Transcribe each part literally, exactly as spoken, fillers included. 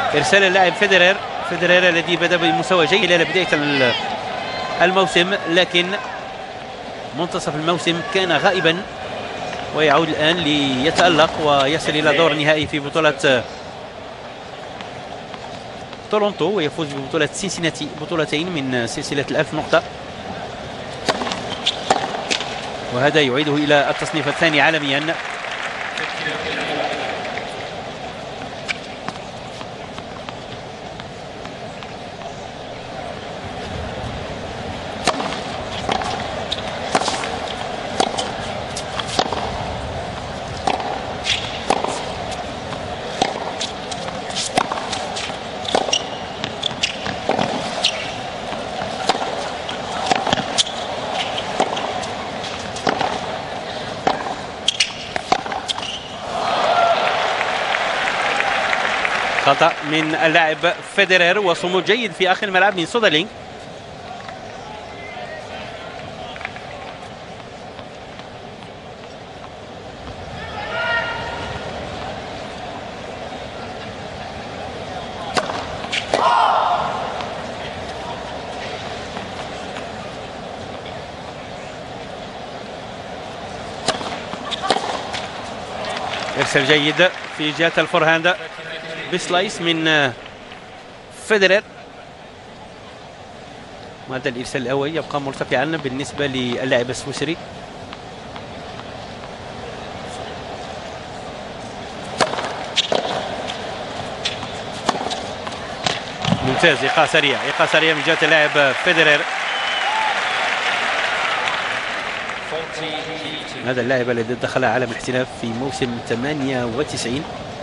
إرسال اللاعب فيدرير فيدرير الذي بدأ بمستوى جيد خلال بداية الموسم، لكن منتصف الموسم كان غائبا ويعود الآن ليتألق ويصل إلى دور نهائي في بطولة تورونتو ويفوز ببطولة سينسيناتي، بطولتين من سلسلة الألف نقطة، وهذا يعيده إلى التصنيف الثاني عالميا. خطأ من اللاعب فيدرير وصمود جيد في آخر الملعب من سودرلينغ. إرسال جيد في جهة الفورهاند بسلايس من فيدرير. وهذا الإرسال الأول يبقى مرتفعا بالنسبة للاعب السويسري. ممتاز، إيقاع سريع إيقاع سريع من جهة اللاعب فيدرير. هذا اللاعب الذي دخل عالم الاحتراف في موسم ثمانية وتسعين.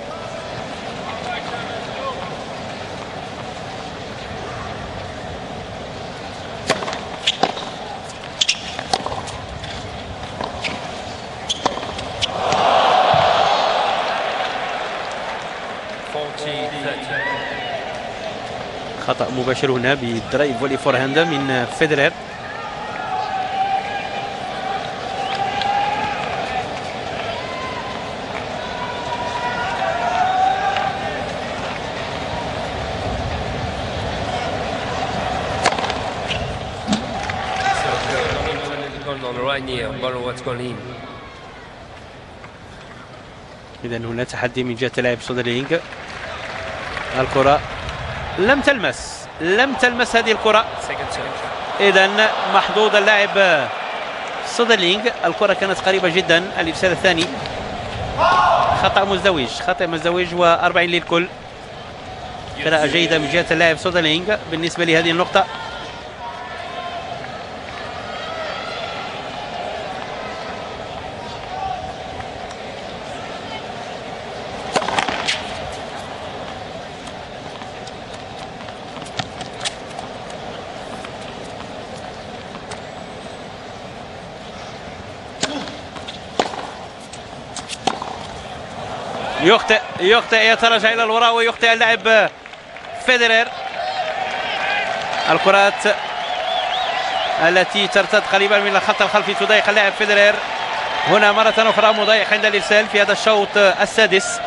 خطأ مباشر هنا بالدرايف فولي فورهاند من فيدرير. إذا هنا تحدي من جهة لاعب سودرلينغ. الكرة لم تلمس لم تلمس هذه الكرة، إذا محظوظ اللاعب سودرلينغ. الكرة كانت قريبة جدا. الإرسال الثاني خطأ مزدوج خطأ مزدوج وأربعين للكل. قراءة جيدة من جهة اللاعب سودرلينغ بالنسبة لهذه النقطة. يخطئ يخطئ يتراجع الى الوراء ويخطئ اللاعب فيدرير. الكرات التي ترتد قريبا من الخط الخلفي تضايق اللاعب فيدرير. هنا مرة أخرى مضايق عند الإرسال في هذا الشوط السادس.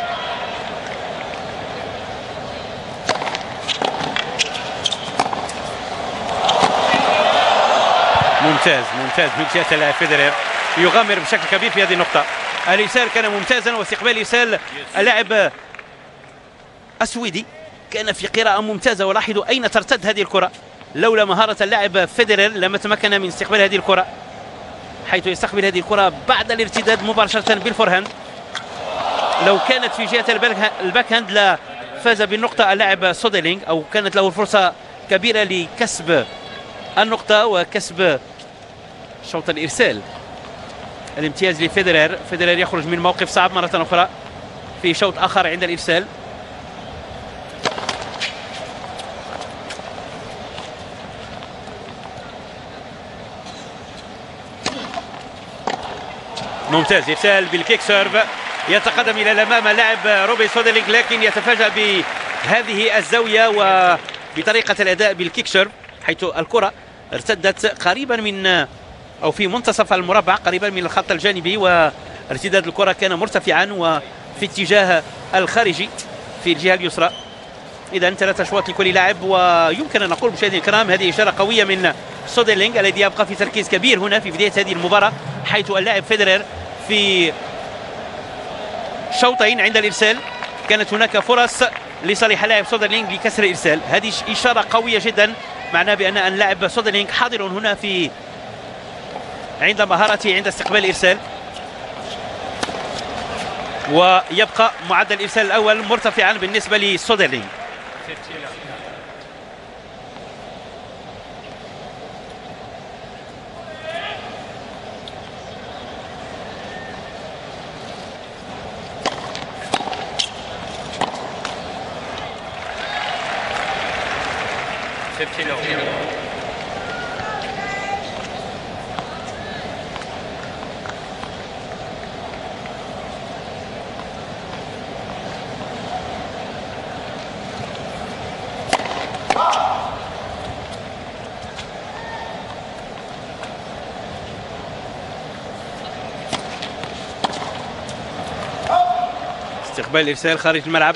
ممتاز ممتاز من جهة اللاعب فيدرير، يغامر بشكل كبير في هذه النقطة. الإرسال كان ممتازا واستقبال إرسال اللاعب السويدي كان في قراءة ممتازة. ولاحظوا أين ترتد هذه الكرة. لولا مهارة اللاعب فيدرير لما تمكن من استقبال هذه الكرة، حيث يستقبل هذه الكرة بعد الارتداد مباشرة بالفورهاند. لو كانت في جهة الباك هاند لا فاز بالنقطة اللاعب سودرلينغ، أو كانت له فرصة كبيرة لكسب النقطة وكسب شوط الإرسال. الامتياز لفيدرير. فيدرير يخرج من موقف صعب مرة أخرى في شوط آخر عند الإرسال. ممتاز، إرسال بالكيك سيرف. يتقدم إلى الأمام لاعب روبي سودرلينغ، لكن يتفاجأ بهذه الزاوية وبطريقة الأداء بالكيك سيرف، حيث الكرة ارتدت قريبا من أو في منتصف المربع قريبا من الخط الجانبي، وارتداد الكرة كان مرتفعا وفي اتجاه الخارجي في الجهة اليسرى. إذا ثلاث أشواط لكل لاعب. ويمكن أن نقول مشاهدينا الكرام هذه إشارة قوية من سودرلينغ الذي يبقى في تركيز كبير هنا في بداية هذه المباراة، حيث اللاعب فيدرر في شوطين عند الإرسال كانت هناك فرص لصالح لاعب سودرلينغ لكسر الإرسال. هذه إشارة قوية جدا، معناه بأن اللاعب سودرلينغ حاضر هنا في عند مهارته عند استقبال الإرسال، ويبقى معدل الإرسال الأول مرتفعا بالنسبة لسودرلينغ. استقبال الإرسال خارج الملعب.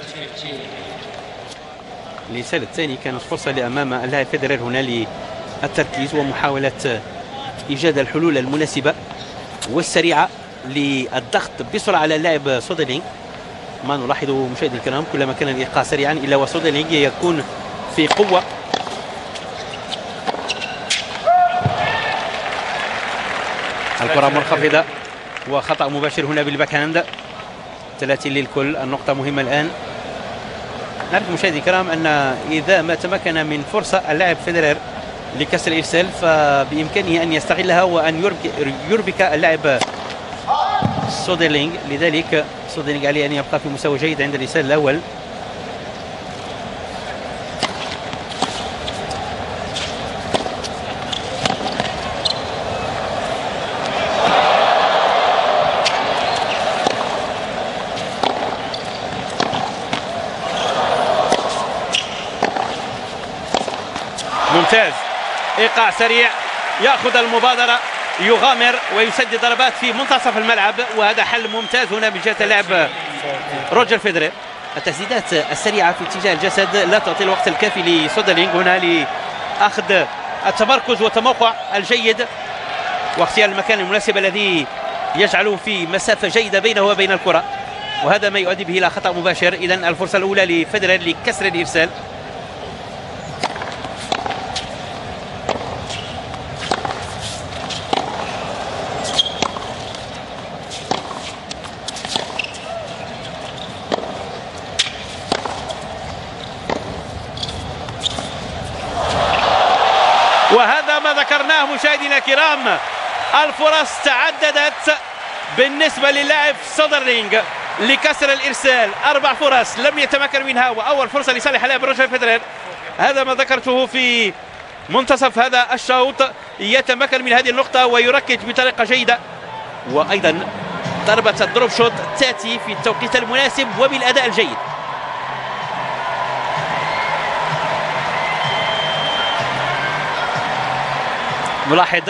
الإرسال الثاني كانت فرصة لأمام اللاعب فيدرر هنا للتركيز ومحاولة إيجاد الحلول المناسبة والسريعة للضغط بسرعة على اللاعب سودرلينغ. ما نلاحظه مشاهدينا الكرام كلما كان الإيقاع سريعا إلا وسودرلينغ يكون في قوة. الكرة منخفضة وخطأ مباشر هنا بالباك هاند. ثلاثين للكل. النقطة مهمة الآن. نعرف مشاهدينا الكرام أن إذا ما تمكن من فرصة اللاعب فيدرر لكسر الإرسال فبإمكانه أن يستغلها وأن يربك, يربك اللاعب سودرلينغ. لذلك سودرلينغ عليه أن يبقى في مستوى جيد عند الإرسال الأول. ممتاز، ايقاع سريع، ياخذ المبادره، يغامر ويسدد ضربات في منتصف الملعب، وهذا حل ممتاز هنا من جهه اللاعب روجر فيدرر. التسديدات السريعه في اتجاه الجسد لا تعطي الوقت الكافي لسودرلينغ هنا لاخذ التمركز والتموقع الجيد واختيار المكان المناسب الذي يجعله في مسافه جيده بينه وبين الكره، وهذا ما يؤدي به الى خطا مباشر. اذا الفرصه الاولى لفيدرر لكسر الارسال. وهذا ما ذكرناه مشاهدينا الكرام، الفرص تعددت بالنسبة للاعب سودرلينغ لكسر الإرسال. أربع فرص لم يتمكن منها، وأول فرصة لصالح لاعب روجر فيدرر. هذا ما ذكرته في منتصف هذا الشوط، يتمكن من هذه النقطة ويركز بطريقة جيدة. وأيضا ضربة الدروب شوت تأتي في التوقيت المناسب وبالأداء الجيد. نلاحظ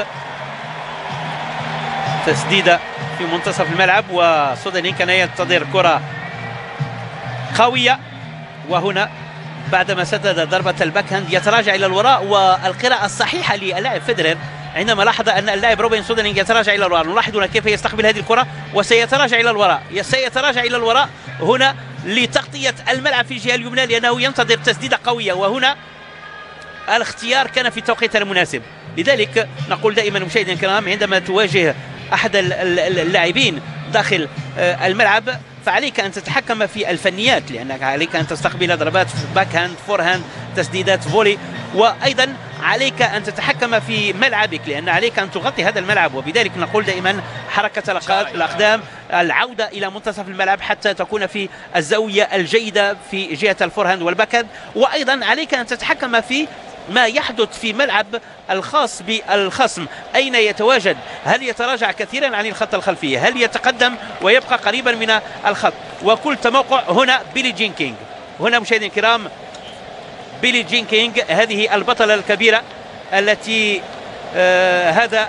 تسديدة في منتصف الملعب وسودرلينغ كان ينتظر كرة قوية، وهنا بعدما سدد ضربة الباك هاند يتراجع إلى الوراء. والقراءة الصحيحة للاعب فيدرر عندما لاحظ أن اللاعب روبن سودرلينغ يتراجع إلى الوراء، نلاحظ هنا كيف يستقبل هذه الكرة وسيتراجع إلى الوراء، سيتراجع إلى الوراء هنا لتغطية الملعب في الجهة اليمنى لأنه ينتظر تسديدة قوية، وهنا الاختيار كان في التوقيت المناسب. لذلك نقول دائما مشاهدينا الكرام عندما تواجه احد اللاعبين داخل الملعب فعليك ان تتحكم في الفنيات، لانك عليك ان تستقبل ضربات باك هاند، فور هاند، تسديدات فولي، وايضا عليك ان تتحكم في ملعبك لان عليك ان تغطي هذا الملعب. وبذلك نقول دائما حركه الاقدام، العوده الى منتصف الملعب حتى تكون في الزاويه الجيده في جهه الفور هاند والباك هاند، وايضا عليك ان تتحكم في ما يحدث في ملعب الخاص بالخصم، أين يتواجد، هل يتراجع كثيرا عن الخط الخلفي، هل يتقدم ويبقى قريبا من الخط، وكل تموقع. هنا بيلي جين كينغ، هنا مشاهدينا الكرام بيلي جين كينغ هذه البطلة الكبيرة التي آه هذا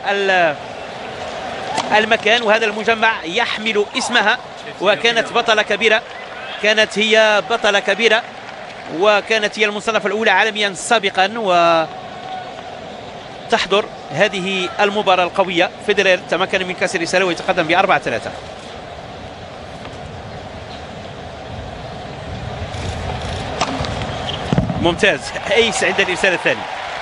المكان وهذا المجمع يحمل اسمها، وكانت بطلة كبيرة، كانت هي بطلة كبيرة وكانت هي المصنفة الأولى عالميا سابقا وتحضر هذه المباراة القوية. فيدرر تمكن من كسر رسالة ويتقدم بأربعة ثلاثة. ممتاز، ايس عند الإرسال الثاني.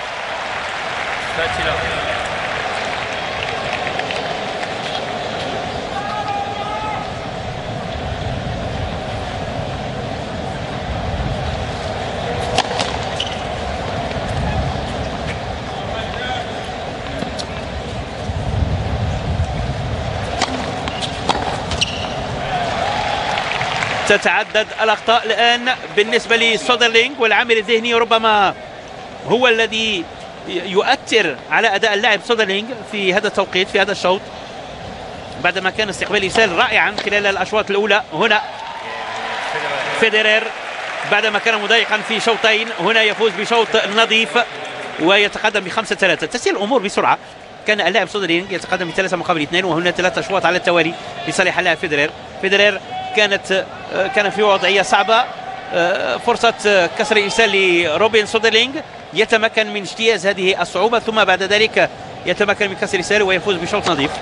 تتعدد الأخطاء الآن بالنسبة لسودرلينغ، والعامل الذهني ربما هو الذي يؤثر على أداء اللاعب سودرلينغ في هذا التوقيت في هذا الشوط، بعدما كان استقبال إرسال رائعا خلال الأشواط الأولى. هنا فيدرر بعدما كان مضايقا في شوطين هنا يفوز بشوط نظيف ويتقدم بخمسة ثلاثة. تسير الأمور بسرعة. كان اللاعب سودرلينغ يتقدم بثلاثة مقابل اثنين، وهنا ثلاث أشواط على التوالي لصالح اللاعب فيدرر. فيدرر كانت كان في وضعية صعبة، فرصة كسر إرسال لروبن سودرلينغ، يتمكن من اجتياز هذه الصعوبة ثم بعد ذلك يتمكن من كسر إرساله ويفوز بشوط نظيف.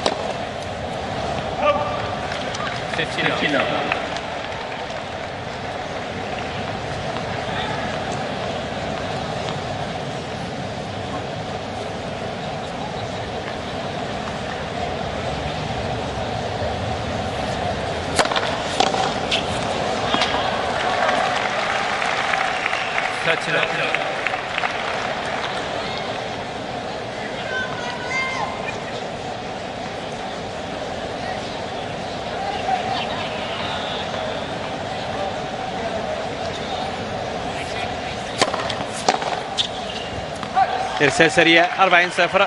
إرسال سريع أربعين صفر.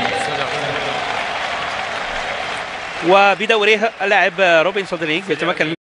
وبدوره اللاعب روبن سودرلينغ يتمكن